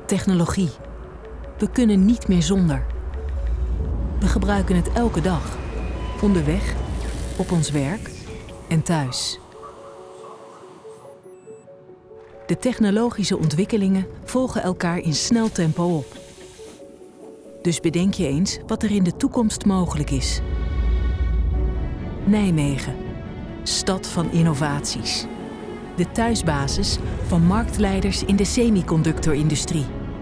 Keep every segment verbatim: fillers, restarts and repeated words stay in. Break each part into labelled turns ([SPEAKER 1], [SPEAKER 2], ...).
[SPEAKER 1] Technologie. We kunnen niet meer zonder. We gebruiken het elke dag. Onderweg, op ons werk en thuis. De technologische ontwikkelingen volgen elkaar in snel tempo op. Dus bedenk je eens wat er in de toekomst mogelijk is. Nijmegen, stad van innovaties. De thuisbasis van marktleiders in de semiconductorindustrie.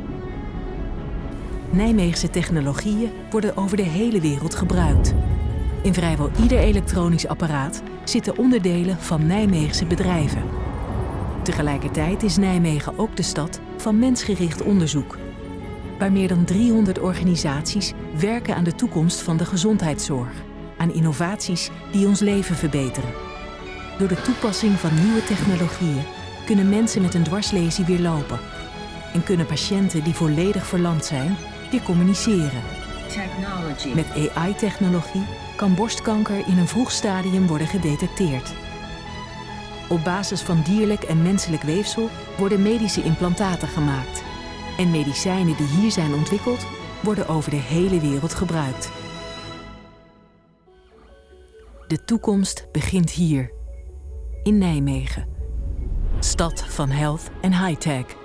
[SPEAKER 1] Nijmeegse technologieën worden over de hele wereld gebruikt. In vrijwel ieder elektronisch apparaat zitten onderdelen van Nijmeegse bedrijven. Tegelijkertijd is Nijmegen ook de stad van mensgericht onderzoek, waar meer dan driehonderd organisaties werken aan de toekomst van de gezondheidszorg, aan innovaties die ons leven verbeteren. Door de toepassing van nieuwe technologieën kunnen mensen met een dwarslesie weer lopen en kunnen patiënten die volledig verlamd zijn weer communiceren. Technology. Met A I-technologie kan borstkanker in een vroeg stadium worden gedetecteerd. Op basis van dierlijk en menselijk weefsel worden medische implantaten gemaakt. En medicijnen die hier zijn ontwikkeld, worden over de hele wereld gebruikt. De toekomst begint hier, in Nijmegen. Stad van health en high-tech.